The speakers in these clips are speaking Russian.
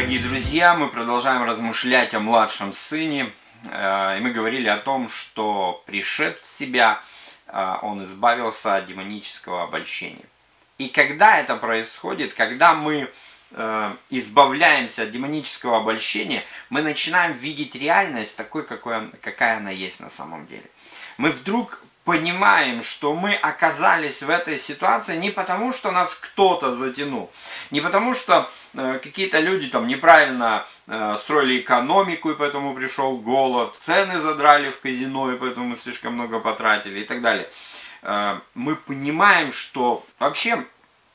Дорогие друзья, мы продолжаем размышлять о младшем сыне. И мы говорили о том, что, пришед в себя, он избавился от демонического обольщения. И когда это происходит, когда мы избавляемся от демонического обольщения, мы начинаем видеть реальность такой, какая она есть на самом деле. Мы вдруг понимаем, что мы оказались в этой ситуации не потому, что нас кто-то затянул, не потому, что какие-то люди там неправильно строили экономику, и поэтому пришел голод, цены задрали в казино, и поэтому мы слишком много потратили и так далее. Мы понимаем, что вообще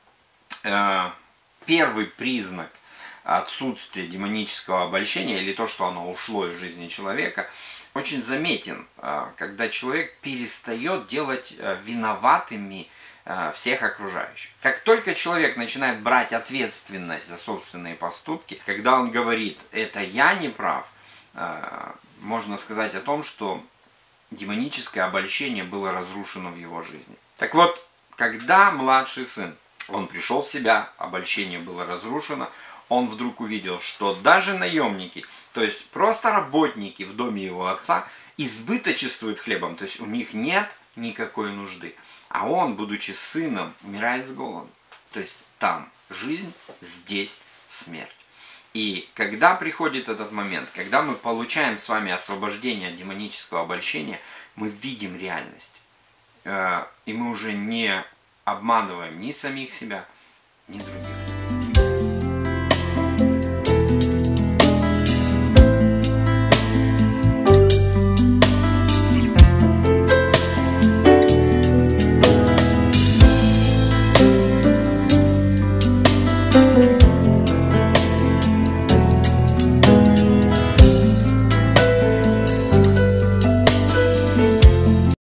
первый признак отсутствия демонического обольщения, или то, что оно ушло из жизни человека, очень заметен, когда человек перестает делать виноватыми всех окружающих. Как только человек начинает брать ответственность за собственные поступки, когда он говорит «это я не прав», можно сказать о том, что демоническое обольщение было разрушено в его жизни. Так вот, когда младший сын, он пришел в себя, обольщение было разрушено, он вдруг увидел, что даже наемники, то есть просто работники в доме его отца, избыточествуют хлебом, то есть у них нет никакой нужды. А он, будучи сыном, умирает с голоду. То есть там жизнь, здесь смерть. И когда приходит этот момент, когда мы получаем с вами освобождение от демонического обольщения, мы видим реальность. И мы уже не обманываем ни самих себя, ни других.